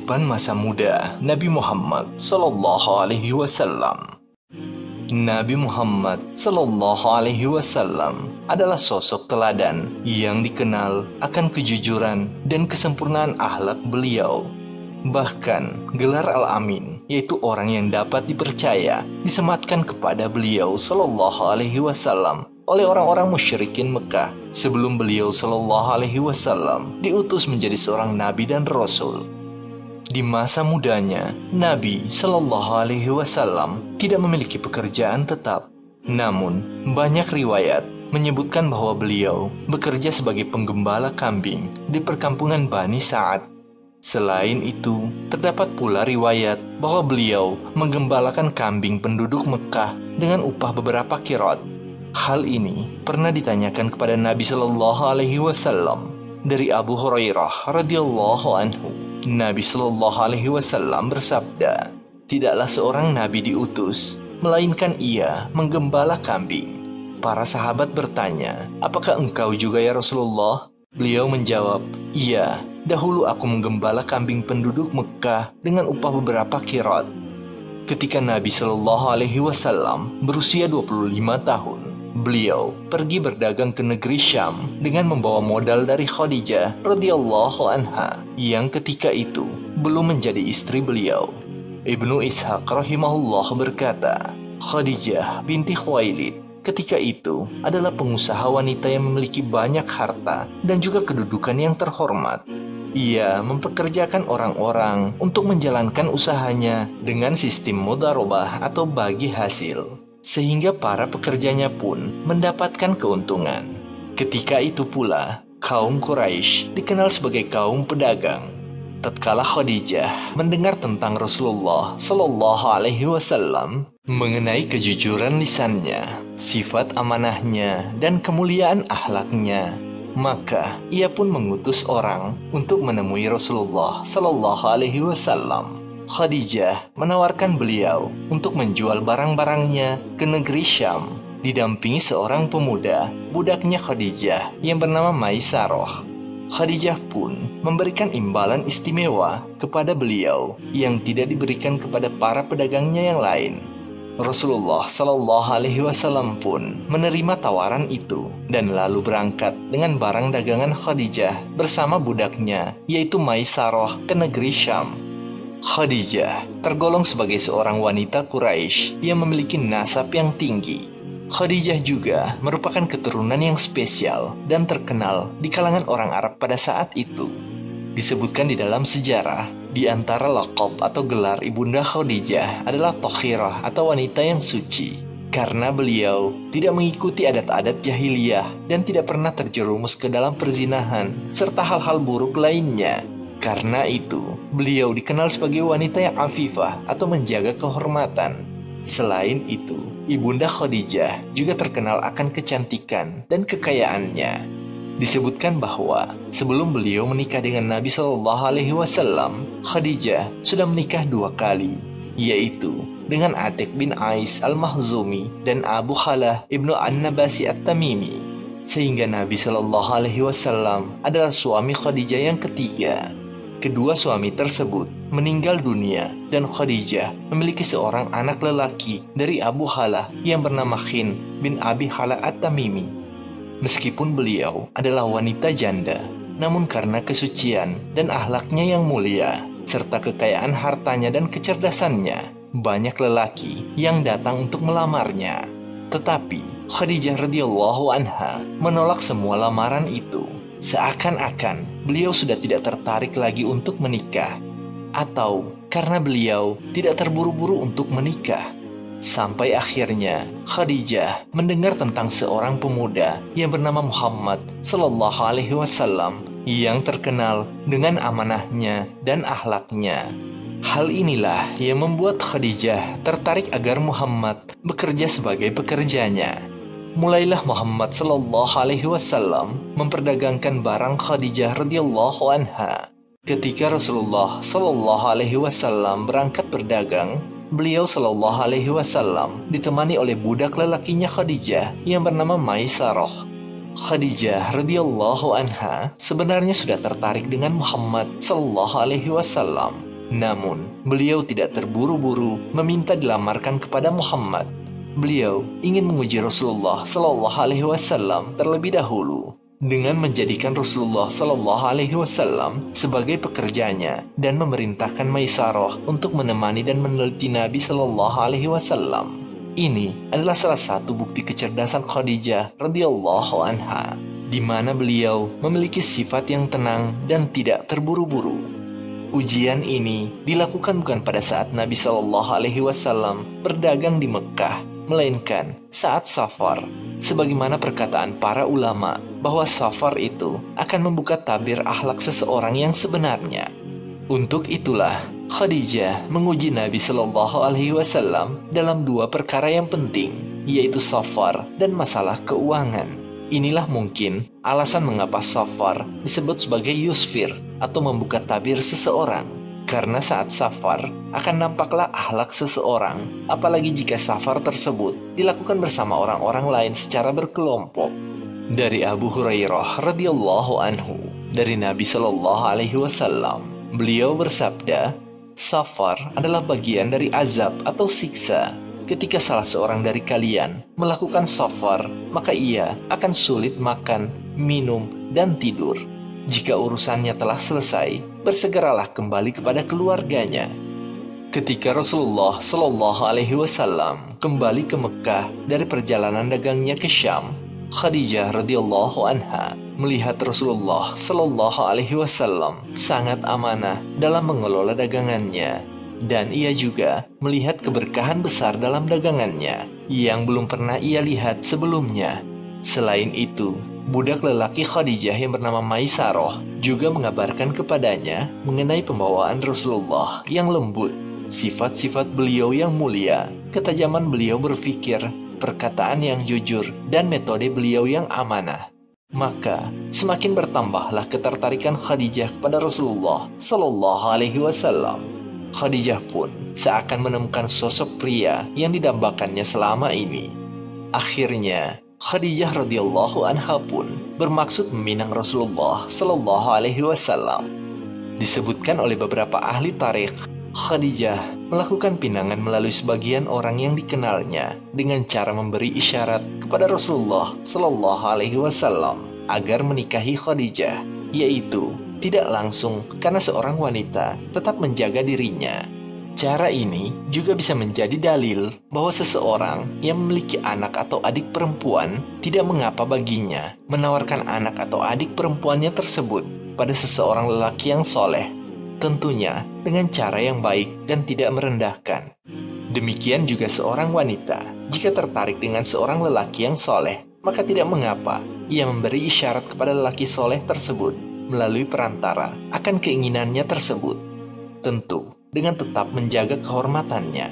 Kehidupan masa muda Nabi Muhammad Sallallahu Alaihi Wasallam. Nabi Muhammad Sallallahu Alaihi Wasallam adalah sosok teladan yang dikenal akan kejujuran dan kesempurnaan akhlak beliau. Bahkan gelar Al-Amin, yaitu orang yang dapat dipercaya, disematkan kepada beliau Sallallahu Alaihi Wasallam oleh orang-orang musyrikin Mekah sebelum beliau Sallallahu Alaihi Wasallam diutus menjadi seorang nabi dan rasul. Di masa mudanya, Nabi Sallallahu Alaihi Wasallam tidak memiliki pekerjaan tetap. Namun, banyak riwayat menyebutkan bahwa beliau bekerja sebagai penggembala kambing di perkampungan Bani Sa'ad. Selain itu, terdapat pula riwayat bahwa beliau menggembalakan kambing penduduk Mekah dengan upah beberapa kirot. Hal ini pernah ditanyakan kepada Nabi Sallallahu Alaihi Wasallam dari Abu Hurairah radhiyallahu anhu. Nabi Sallallahu Alaihi Wasallam bersabda, "Tidaklah seorang nabi diutus, melainkan ia menggembala kambing." Para sahabat bertanya, "Apakah engkau juga ya Rasulullah?" Beliau menjawab, "Iya, dahulu aku menggembala kambing penduduk Mekah dengan upah beberapa kirot." Ketika Nabi Sallallahu Alaihi Wasallam berusia 25 tahun, beliau pergi berdagang ke negeri Syam dengan membawa modal dari Khadijah radhiyallahu anha yang ketika itu belum menjadi istri beliau. Ibnu Ishaq rahimahullah berkata, Khadijah binti Khuwailid ketika itu adalah pengusaha wanita yang memiliki banyak harta dan juga kedudukan yang terhormat. Ia mempekerjakan orang-orang untuk menjalankan usahanya dengan sistem mudharabah atau bagi hasil, sehingga para pekerjanya pun mendapatkan keuntungan. Ketika itu pula, kaum Quraisy dikenal sebagai kaum pedagang. Tatkala Khadijah mendengar tentang Rasulullah Sallallahu Alaihi Wasallam mengenai kejujuran lisannya, sifat amanahnya, dan kemuliaan akhlaknya, maka ia pun mengutus orang untuk menemui Rasulullah Sallallahu Alaihi Wasallam. Khadijah menawarkan beliau untuk menjual barang-barangnya ke negeri Syam, didampingi seorang pemuda, budaknya Khadijah yang bernama Maisarah. Khadijah pun memberikan imbalan istimewa kepada beliau yang tidak diberikan kepada para pedagangnya yang lain. Rasulullah Sallallahu Alaihi Wasallam pun menerima tawaran itu dan lalu berangkat dengan barang dagangan Khadijah bersama budaknya, yaitu Maisarah, ke negeri Syam. Khadijah tergolong sebagai seorang wanita Quraisy yang memiliki nasab yang tinggi. Khadijah juga merupakan keturunan yang spesial dan terkenal di kalangan orang Arab pada saat itu. Disebutkan di dalam sejarah, di antara laqab atau gelar ibunda Khadijah adalah Thahirah atau wanita yang suci, karena beliau tidak mengikuti adat-adat jahiliyah dan tidak pernah terjerumus ke dalam perzinahan serta hal-hal buruk lainnya. Karena itu, beliau dikenal sebagai wanita yang afifah atau menjaga kehormatan. Selain itu, ibunda Khadijah juga terkenal akan kecantikan dan kekayaannya. Disebutkan bahwa sebelum beliau menikah dengan Nabi Shallallahu Alaihi Wasallam, Khadijah sudah menikah 2 kali, yaitu dengan Atiq bin Ais al-Mahzumi dan Abu Khalah ibnu An-Nabasi at-Tamimi, sehingga Nabi Shallallahu Alaihi Wasallam adalah suami Khadijah yang ketiga. Kedua suami tersebut meninggal dunia dan Khadijah memiliki seorang anak lelaki dari Abu Khalah yang bernama Khin bin Abi Khalah at-Tamimi. Meskipun beliau adalah wanita janda, namun karena kesucian dan akhlaknya yang mulia, serta kekayaan hartanya dan kecerdasannya, banyak lelaki yang datang untuk melamarnya. Tetapi Khadijah radhiyallahu anha menolak semua lamaran itu. Seakan-akan beliau sudah tidak tertarik lagi untuk menikah, atau karena beliau tidak terburu-buru untuk menikah. Sampai akhirnya Khadijah mendengar tentang seorang pemuda yang bernama Muhammad Sallallahu Alaihi Wasallam yang terkenal dengan amanahnya dan akhlaknya. Hal inilah yang membuat Khadijah tertarik agar Muhammad bekerja sebagai pekerjanya. Mulailah Muhammad Sallallahu Alaihi Wasallam memperdagangkan barang Khadijah radhiyallahu anha. Ketika Rasulullah Sallallahu Alaihi Wasallam berangkat berdagang, beliau Sallallahu Alaihi Wasallam ditemani oleh budak lelakinya Khadijah yang bernama Maisarah. Khadijah radhiyallahu anha sebenarnya sudah tertarik dengan Muhammad sallallahu alaihi wasallam. Namun, beliau tidak terburu-buru meminta dilamarkan kepada Muhammad. Beliau ingin menguji Rasulullah Shallallahu Alaihi Wasallam terlebih dahulu dengan menjadikan Rasulullah Shallallahu Alaihi Wasallam sebagai pekerjanya dan memerintahkan Maisarah untuk menemani dan meneliti Nabi Shallallahu Alaihi Wasallam. Ini adalah salah satu bukti kecerdasan Khadijah radhiyallahu anha, di mana beliau memiliki sifat yang tenang dan tidak terburu-buru. Ujian ini dilakukan bukan pada saat Nabi Shallallahu Alaihi Wasallam berdagang di Mekah, melainkan saat safar. Sebagaimana perkataan para ulama bahwa safar itu akan membuka tabir akhlak seseorang yang sebenarnya. Untuk itulah Khadijah menguji Nabi Shallallahu Alaihi Wasallam dalam dua perkara yang penting, yaitu safar dan masalah keuangan. Inilah mungkin alasan mengapa safar disebut sebagai yusfir atau membuka tabir seseorang. Karena saat safar akan nampaklah akhlak seseorang, apalagi jika safar tersebut dilakukan bersama orang-orang lain secara berkelompok. Dari Abu Hurairah radhiyallahu anhu, dari Nabi Shallallahu Alaihi Wasallam, beliau bersabda, safar adalah bagian dari azab atau siksa. Ketika salah seorang dari kalian melakukan safar, maka ia akan sulit makan, minum, dan tidur. Jika urusannya telah selesai, bersegeralah kembali kepada keluarganya. Ketika Rasulullah Shallallahu Alaihi Wasallam kembali ke Mekah dari perjalanan dagangnya ke Syam, Khadijah radhiyallahu anha melihat Rasulullah Shallallahu Alaihi Wasallam sangat amanah dalam mengelola dagangannya. Dan ia juga melihat keberkahan besar dalam dagangannya yang belum pernah ia lihat sebelumnya. Selain itu, budak lelaki Khadijah yang bernama Maisarah juga mengabarkan kepadanya mengenai pembawaan Rasulullah yang lembut, sifat-sifat beliau yang mulia, ketajaman beliau berpikir, perkataan yang jujur, dan metode beliau yang amanah. Maka, semakin bertambahlah ketertarikan Khadijah kepada Rasulullah Sallallahu Alaihi Wasallam. Khadijah pun seakan menemukan sosok pria yang didambakannya selama ini. Akhirnya, Khadijah radhiyallahu anha pun bermaksud meminang Rasulullah Sallallahu Alaihi Wasallam. Disebutkan oleh beberapa ahli tarikh, Khadijah melakukan pinangan melalui sebagian orang yang dikenalnya dengan cara memberi isyarat kepada Rasulullah Sallallahu Alaihi Wasallam agar menikahi Khadijah, yaitu tidak langsung karena seorang wanita tetap menjaga dirinya. Cara ini juga bisa menjadi dalil bahwa seseorang yang memiliki anak atau adik perempuan tidak mengapa baginya menawarkan anak atau adik perempuannya tersebut pada seseorang lelaki yang soleh, tentunya dengan cara yang baik dan tidak merendahkan. Demikian juga seorang wanita, jika tertarik dengan seorang lelaki yang soleh, maka tidak mengapa ia memberi isyarat kepada lelaki soleh tersebut melalui perantara akan keinginannya tersebut, tentu dengan tetap menjaga kehormatannya.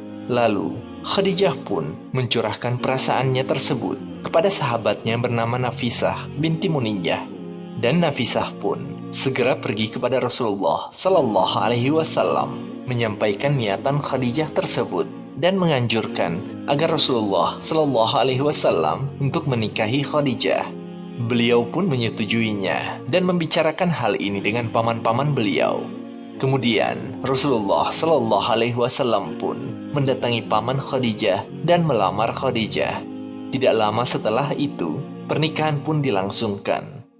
Lalu, Khadijah pun mencurahkan perasaannya tersebut kepada sahabatnya yang bernama Nafisah binti Muniyah. Dan Nafisah pun segera pergi kepada Rasulullah Sallallahu Alaihi Wasallam menyampaikan niatan Khadijah tersebut dan menganjurkan agar Rasulullah Sallallahu Alaihi Wasallam untuk menikahi Khadijah. Beliau pun menyetujuinya dan membicarakan hal ini dengan paman-paman beliau. Kemudian Rasulullah Shallallahu Alaihi Wasallam pun mendatangi paman Khadijah dan melamar Khadijah. Tidak lama setelah itu, pernikahan pun dilangsungkan.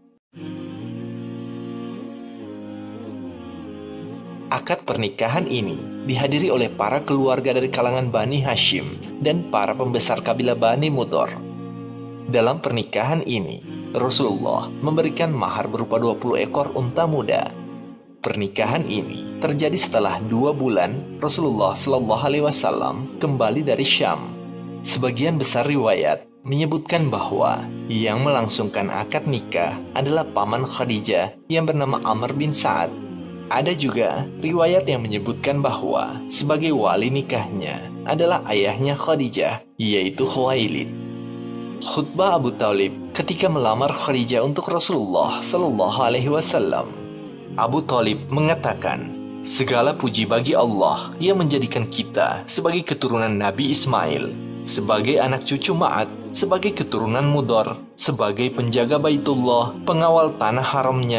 Akad pernikahan ini dihadiri oleh para keluarga dari kalangan Bani Hashim dan para pembesar kabilah Bani Mudhar. Dalam pernikahan ini, Rasulullah memberikan mahar berupa 20 ekor unta muda. Pernikahan ini terjadi setelah 2 bulan Rasulullah Shallallahu Alaihi Wasallam kembali dari Syam. Sebagian besar riwayat menyebutkan bahwa yang melangsungkan akad nikah adalah paman Khadijah yang bernama Amr bin Sa'ad. Ada juga riwayat yang menyebutkan bahwa sebagai wali nikahnya adalah ayahnya Khadijah, yaitu Khuwailid. Khutbah Abu Talib ketika melamar Khadijah untuk Rasulullah Sallallahu Alaihi Wasallam. Abu Talib mengatakan, segala puji bagi Allah yang menjadikan kita sebagai keturunan Nabi Ismail, sebagai anak cucu Ma'ad, sebagai keturunan Mudhar, sebagai penjaga Baitullah, pengawal tanah haramnya,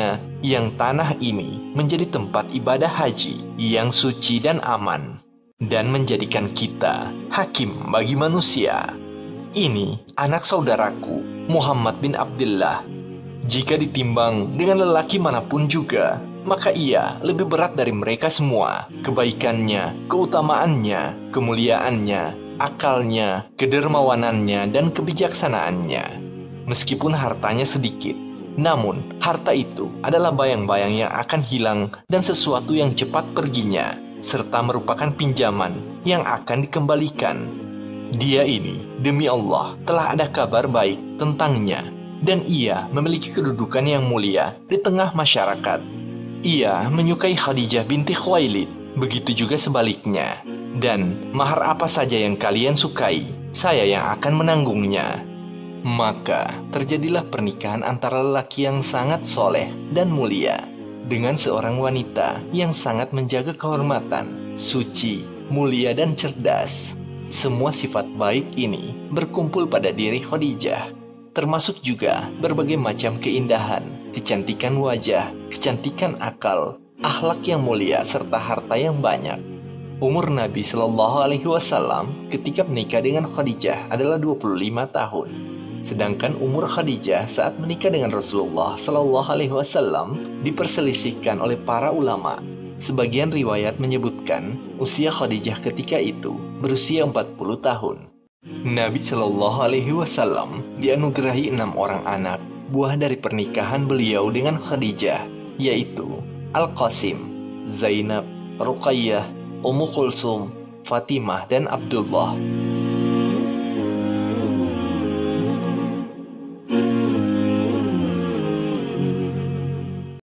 yang tanah ini menjadi tempat ibadah haji yang suci dan aman, dan menjadikan kita hakim bagi manusia. Ini anak saudaraku, Muhammad bin Abdullah. Jika ditimbang dengan lelaki manapun juga, maka ia lebih berat dari mereka semua. Kebaikannya, keutamaannya, kemuliaannya, akalnya, kedermawanannya, dan kebijaksanaannya. Meskipun hartanya sedikit, namun harta itu adalah bayang-bayang yang akan hilang dan sesuatu yang cepat perginya, serta merupakan pinjaman yang akan dikembalikan. Dia ini, demi Allah, telah ada kabar baik tentangnya, dan ia memiliki kedudukan yang mulia di tengah masyarakat. Ia menyukai Khadijah binti Khuwailid, begitu juga sebaliknya. Dan mahar apa saja yang kalian sukai, saya yang akan menanggungnya. Maka terjadilah pernikahan antara lelaki yang sangat soleh dan mulia dengan seorang wanita yang sangat menjaga kehormatan, suci, mulia, dan cerdas. Semua sifat baik ini berkumpul pada diri Khadijah, termasuk juga berbagai macam keindahan, kecantikan wajah, kecantikan akal, akhlak yang mulia, serta harta yang banyak. Umur Nabi Shallallahu Alaihi Wasallam ketika menikah dengan Khadijah adalah 25 tahun. Sedangkan umur Khadijah saat menikah dengan Rasulullah Shallallahu Alaihi Wasallam diperselisihkan oleh para ulama. Sebagian riwayat menyebutkan usia Khadijah ketika itu berusia 40 tahun. Nabi Shallallahu Alaihi Wasallam dianugerahi 6 orang anak buah dari pernikahan beliau dengan Khadijah, yaitu Al-Qasim, Zainab, Ruqayyah, Ummu Kulsum, Fatimah, dan Abdullah.